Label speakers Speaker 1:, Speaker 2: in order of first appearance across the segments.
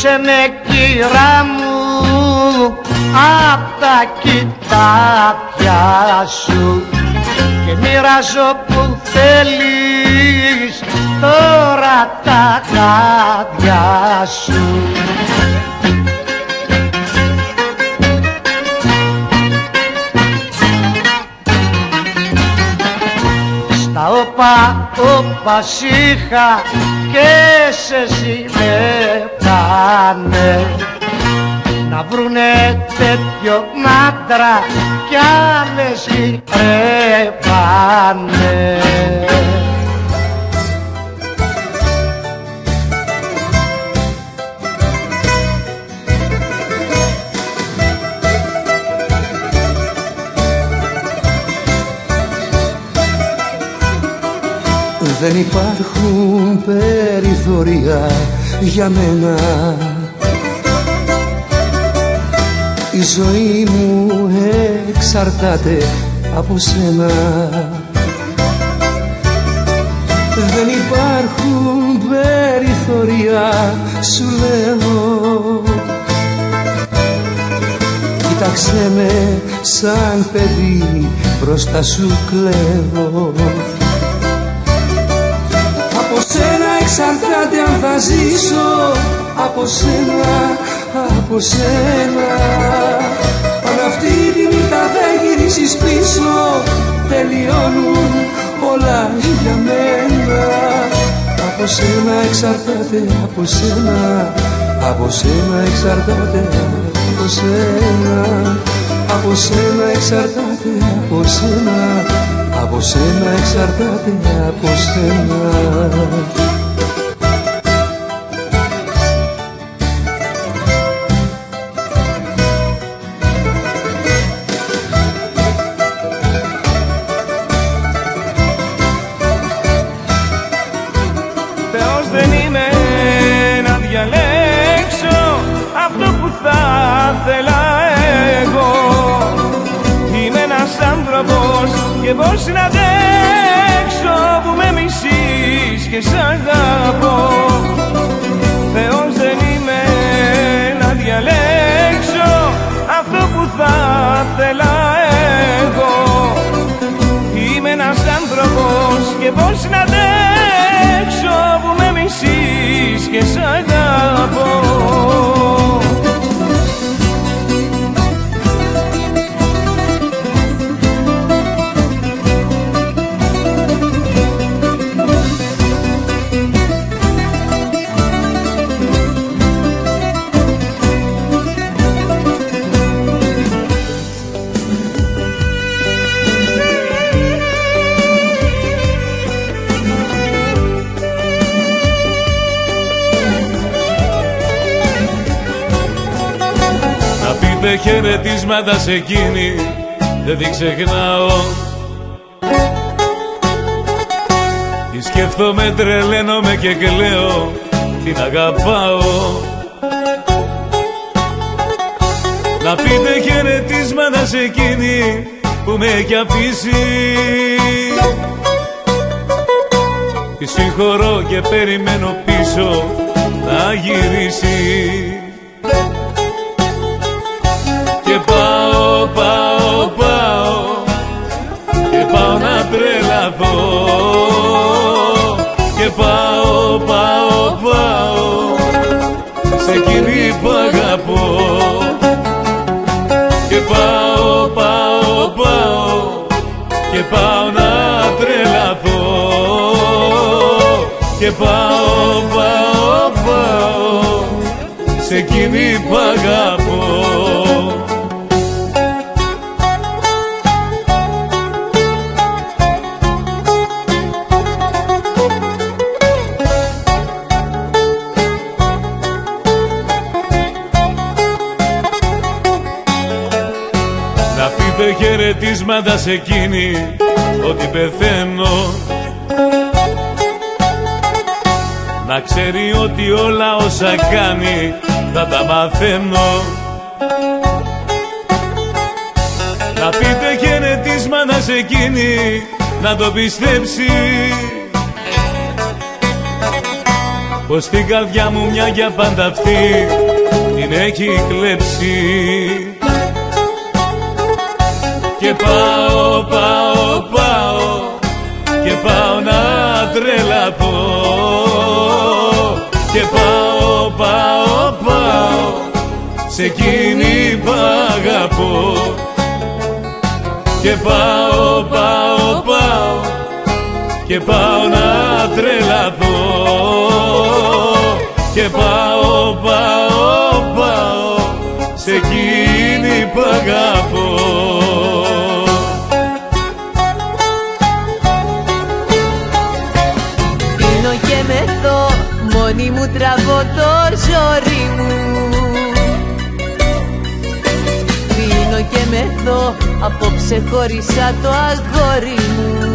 Speaker 1: Σβήσε με κύρα μου απ' τα κοιτάπια σου και μοιράζω που θέλεις τώρα τα χάδια σου. Στα όπα όπα σήχα και σε ζηλεύανε να βρουνε τέτοιο άντρα κι άλλες γυρεύανε.
Speaker 2: Δεν υπάρχουν περιθώρια για μένα. Η ζωή μου εξαρτάται από σένα. Δεν υπάρχουν περιθώρια, σου λέω. Κοίταξε με σαν παιδί, μπροστά σου κλαίω. Από σένα εξαρτάται αν θα ζήσω, από σένα, από σένα. Αν αυτή τη νύχτα δεν γυρίσεις πίσω, τελειώνουν όλα για μένα. Από σένα εξαρτάται, από σένα, από σένα εξαρτάται, από σένα. Από σένα εξαρτάται, από σένα, από σένα εξαρτάται, από σένα.
Speaker 3: Θεός δεν είμαι να διαλέξω αυτό που θα ήθελα εγώ. Είμαι ένας άνθρωπος και πώς να αντέξω που με μισείς και σ' αγαπώ. Θεός δεν είμαι να διαλέξω αυτό που θα ήθελα εγώ. Είμαι ένας άνθρωπος και πώς να αντέξω που με μισείς και σ' αγαπώ.
Speaker 4: Πείτε χαιρετίσματα σε εκείνη, δεν την ξεχνάω. Τη σκέφτομαι, τρελαίνομαι και κλαίω, την αγαπάω. Να πείτε χαιρετίσματα σε εκείνη που με έχει αφήσει. Τη συγχωρώ και περιμένω πίσω να γυρίσει. Και πάω, πάω, πάω, και πάω να τρελαθώ. Και πάω, πάω, πάω, σε εκείνη που αγαπώ. Και πάω, πάω, πάω, και πάω να τρελαθώ. Και πάω, πάω, πάω, σε εκείνη που αγαπώ. Χαιρετίσματα σε εκείνη ότι πεθαίνω. Να ξέρει ότι όλα όσα κάνει θα τα μαθαίνω. Να πείτε χαιρετίσματα σε εκείνη να το πιστέψει. πως την καρδιά μου μια για πάντα αυτή την έχει κλέψει. Και πάω, πάω, πάω και πάω να τρελαθώ. Και πάω, πάω, πάω σε εκείνη που αγαπώ. Και πάω, πάω, πάω και πάω να τρελαθώ. Και πάω, πάω, πάω σε εκείνη που αγαπώ.
Speaker 5: Πίνω και μεθώ, μόνη μου τραβώ το ζόρι μου. Πίνω και μεθώ, απόψε χώρισα το αγόρι μου.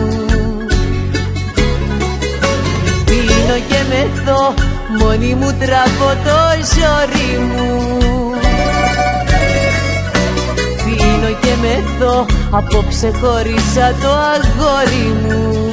Speaker 5: Πίνω και μεθώ, μόνη μου τραβώ το ζόρι μου. Πίνω και μεθώ, απόψε χώρισα το αγόρι μου.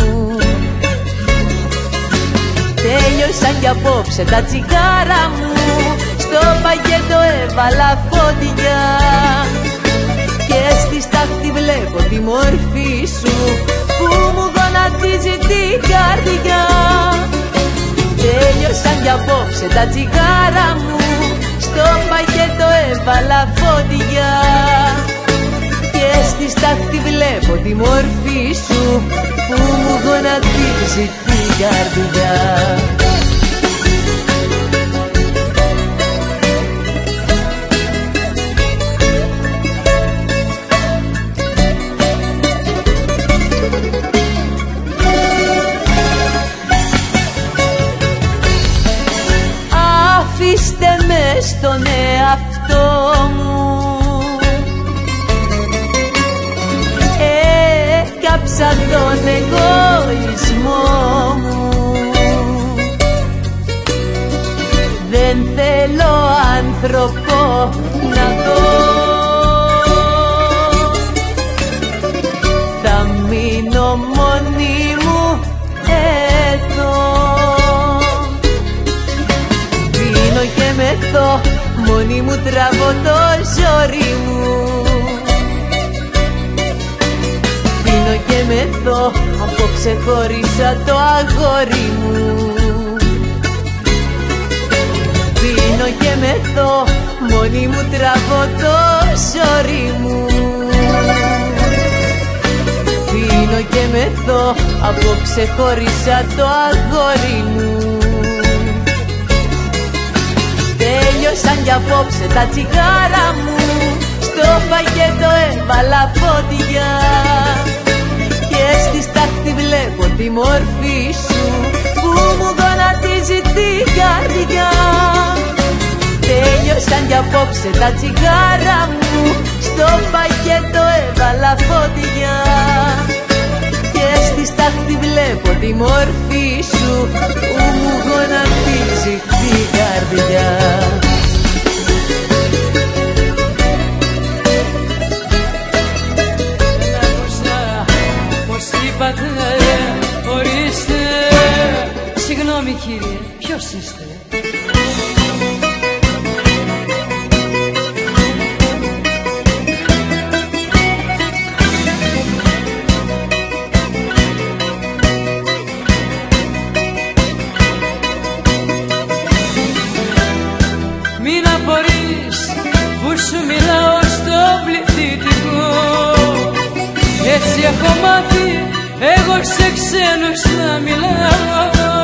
Speaker 5: Τέλειωσαν κι απόψε τα τσιγάρα μου, στο πακέτο έβαλα φωτιά. Και στη στάχτη βλέπω τη μορφή σου που μου γονατίζει την καρδιά. Τέλειωσαν κι απόψε τα τσιγάρα μου, στο πακέτο έβαλα φωτιά. Και στη στάχτη βλέπω τη μορφή σου που μου γονατίζει την καρδιά. Αφήστε με στον εαυτό μου, έκαψα τον εγωισμό μου. Δεν θέλω άνθρωπο να δω, θα μείνω μόνη μου εδώ. Πίνω και μεθώ, μόνη μου τραβώ το ζόρι μου. Πίνω και μεθώ, απόψε χώρισα το αγόρι μου. Πίνω και μεθώ, μόνη μου τραβώ το ζόρι μου. Πίνω και μεθώ, απόψε χώρισα το αγόρι μου. Τέλειωσαν κι απόψε τα τσιγάρα μου, στο πακέτο έβαλα φωτιά. Και στη στάχτη βλέπω τη μορφή σου που μου γονατίζει την καρδιά. Τέλειωσαν κι απόψε τα τσιγάρα μου, στο πακέτο έβαλα φωτιά. Και στη στάχτη βλέπω τη μορφή σου που μου γονατίζει την καρδιά.
Speaker 6: Είπατε, ορίστε, συγγνώμη κύριε, ποιος είστε? Μην απορείς που σου μιλάω στο πληθυντικό, έτσι έχω μάθει εγώ σε ξένους να μιλάω.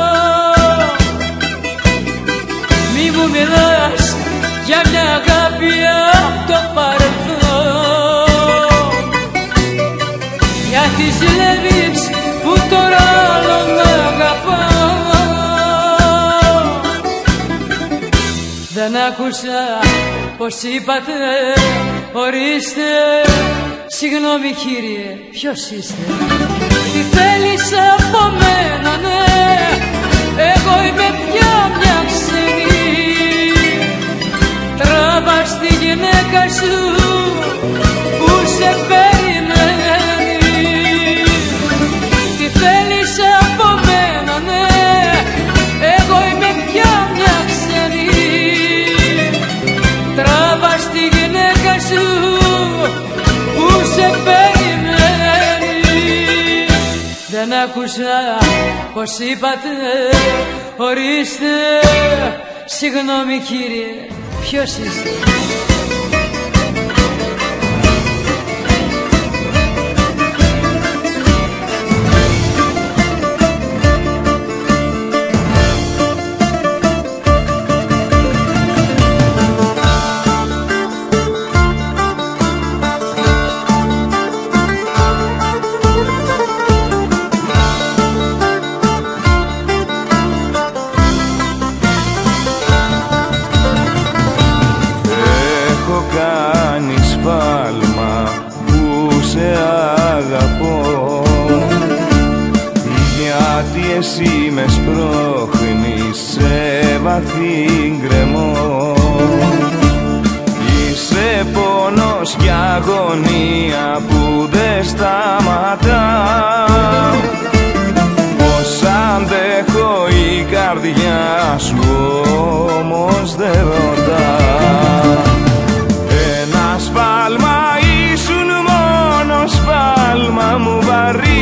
Speaker 6: Μη μου μιλάς για μια αγάπη απ' το παρελθόν, γιατί ζηλεύεις που τώρα άλλον αγαπάω. Δεν άκουσα πως είπατε, ορίστε, συγγνώμη κύριε, ποιος είστε? Τι θέλεις από μένα, ναι, εγώ είμαι πια μια ξένη. Τράβας τη γυναίκα σου που σε περιμένει. Τι θέλεις από μένα, ναι, εγώ είμαι πια δεν άκουσα πως είπατε. Ορίστε, συγγνώμη κύριε, ποιος είστε?
Speaker 3: Εσύ με σπρώχνεις σε βαθύ γκρεμό. Είσαι πόνος και αγωνία που δεν σταματά. Πως αντέχω η καρδιά σου όμως δεν ρωτά. Ένα σφάλμα ήσουν μόνο σφάλμα μου βαρύ.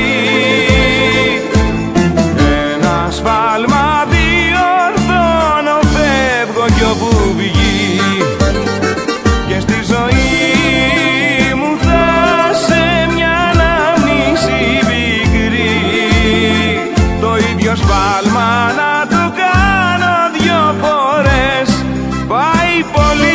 Speaker 3: Σφάλμα διορθώνω, φεύγω κι όπου βγει. Και στη ζωή μου θα σε μια ανάμνηση πικρή. Το ίδιο σφάλμα να το κάνω δυο φορές πάει πολύ.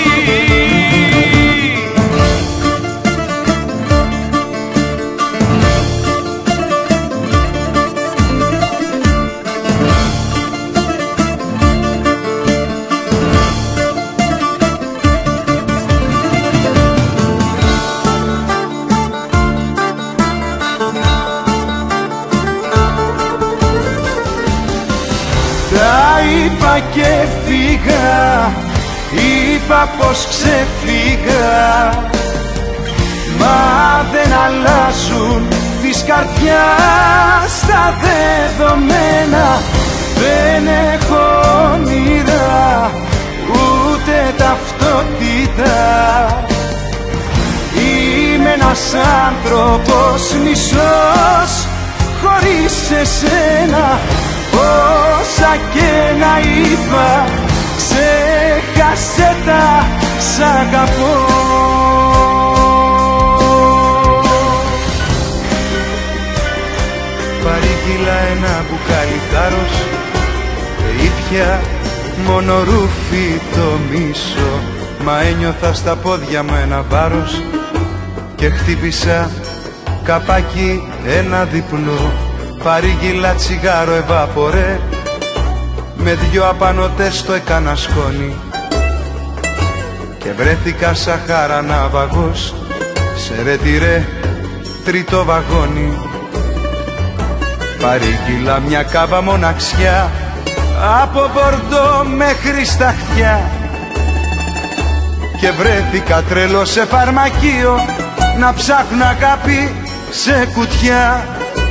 Speaker 3: Είπα και φύγα, είπα πως ξεφύγα. Μα δεν αλλάζουν της καρδιάς τα δεδομένα. Δεν έχω όνειρα, ούτε ταυτότητα. Είμαι ένας άνθρωπος μισός χωρίς εσένα. Όσα και να είπα, ξέχασε τα, σ' αγαπώ. Παρήγγειλα ένα μπουκάλι θάρρος και ήπια μόνο ρούφι το μίσο. Μα ένιωθα στα πόδια μου ένα βάρος και χτύπησα καπάκι ένα διπλό. Παρήγγειλα τσιγάρο εβάπορε, με δυο απανωτές το έκανα σκόνη και βρέθηκα σαν χάρα ναυαγός σε ρετυρέ τρίτο βαγόνι. Παρήγγειλα μια κάβα μοναξιά από Μπορντό μέχρι στα Χτιά και βρέθηκα τρελό σε φαρμακείο να ψάχνω αγάπη σε κουτιά.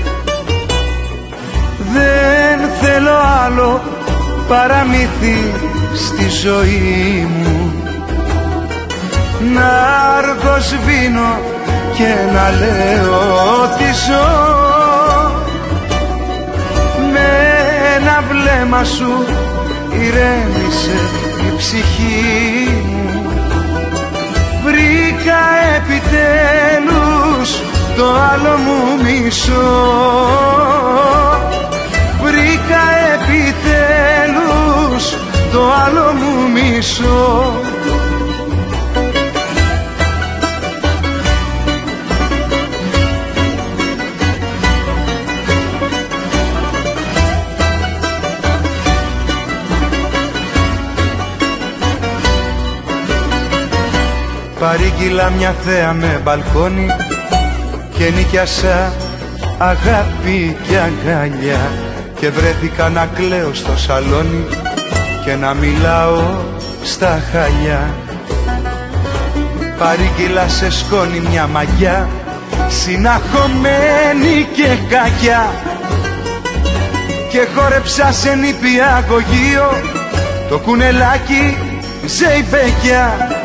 Speaker 3: Δεν θέλω άλλο παραμύθι στη ζωή μου, να αργοσβήνω και να λέω ότι ζω. Με ένα βλέμμα σου ηρέμησε η ψυχή μου. Βρήκα επιτέλους το άλλο μου μισό. Βρήκα επιτέλους το άλλο μου μισό. Παρήγγειλα μια θέα με μπαλκόνι και νοικιάσα αγάπη και αγκαλιά και βρέθηκα να κλαίω στο σαλόνι και να μιλάω στα χαλιά. Παρήγγειλα σε σκόνη μια μαγιά, συναχωμένη και κακιά, και χόρεψα σε νηπιαγωγείο το κουνελάκι ζεϊμπέκια.